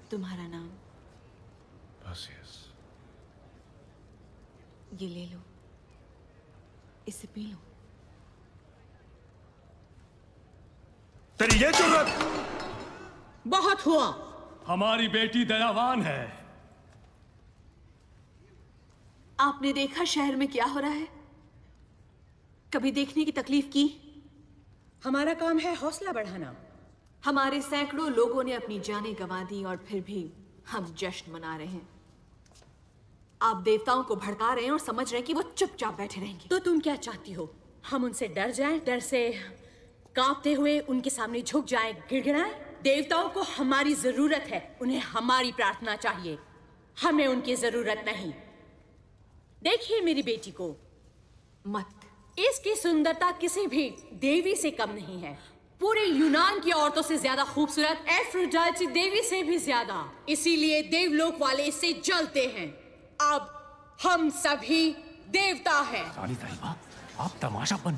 तुम्हारा नाम? पर्सियस। ये ले लो, इसे पी लो। तेरी ये जुर्रत! बहुत हुआ। हमारी बेटी दयावान है। आपने देखा शहर में क्या हो रहा है? कभी देखने की तकलीफ की? हमारा काम है हौसला बढ़ाना। हमारे सैकड़ों लोगों ने अपनी जानें गंवा दी और फिर भी हम जश्न मना रहे हैं। आप देवताओं को भड़का रहे हैं और समझ रहे हैं कि वो चुपचाप बैठे रहेंगे। तो तुम क्या चाहती हो? हम उनसे डर जाएं, डर से कांपते हुए उनके सामने झुक जाएं, गिड़गिड़ाएं? देवताओं को हमारी जरूरत है, उन्हें हमारी प्रार्थना चाहिए, हमें उनकी जरूरत नहीं। देखिए मेरी बेटी को मत। इसकी सुंदरता किसी भी देवी से कम नहीं है। पूरे यूनान की औरतों से ज्यादा खूबसूरत, एफ्रोडाइटी देवी से भी ज्यादा। इसीलिए देवलोक वाले इससे जलते हैं। अब हम सभी देवता हैं। साली साहिबा, आप तमाशा बन।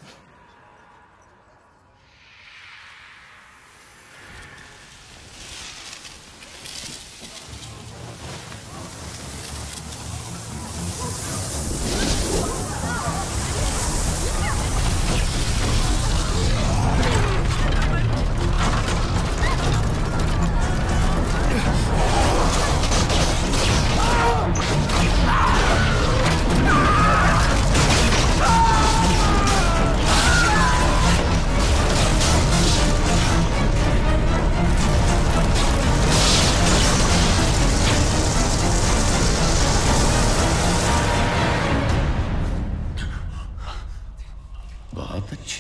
बहुत अच्छी।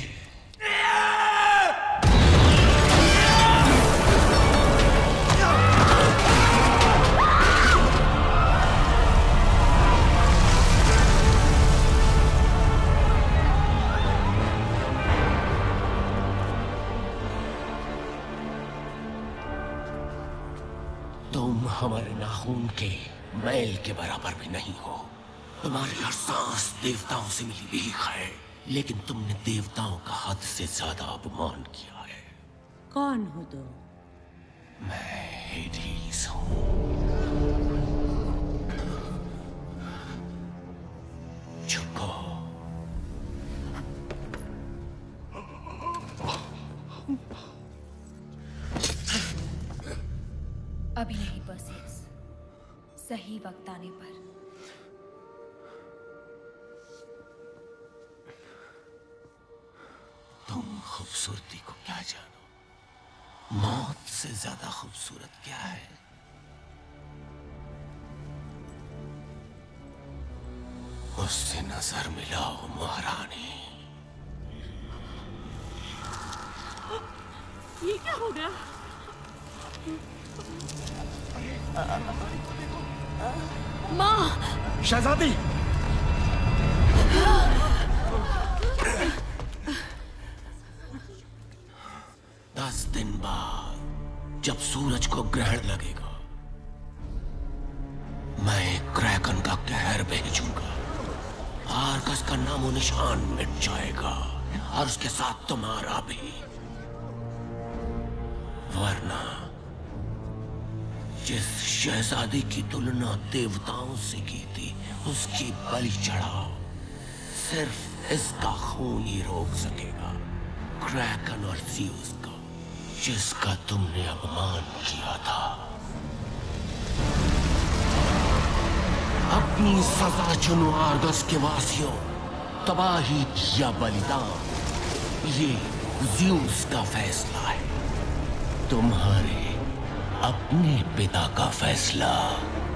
तुम हमारे नाखून के मैल के बराबर भी नहीं हो। तुम्हारी हर सांस देवताओं से मिली भीख है, लेकिन तुमने देवताओं का हद से ज्यादा अपमान किया है। कौन हो तुम? मैं हेडीज हूँ। झुको। अभी नहीं पर्सियस, सही वक्त आने पर। तुम खूबसूरती को क्या जानो? मौत से ज्यादा खूबसूरत क्या है? उससे नजर मिलाओ महारानी। ये क्या हो गया? माँ! शहजादी! 10 दिन बाद जब सूरज को ग्रहण लगेगा, मैं एक क्रैकन का कहर भेजूंगा। आर्कस का नामो निशान मिट जाएगा और उसके साथ तुम्हारा भी। वरना जिस शहजादी की तुलना देवताओं से की थी, उसकी बलि चढ़ाओ। सिर्फ इसका खून ही रोक सकेगा क्रैकन और ज़्यूस का, जिसका तुमने अपमान किया था। अपनी सजा चुनो आर्गस के वासियों, तबाही या बलिदान, ये ज़्यूस का फैसला है। तुम्हारे अपने पिता का फैसला।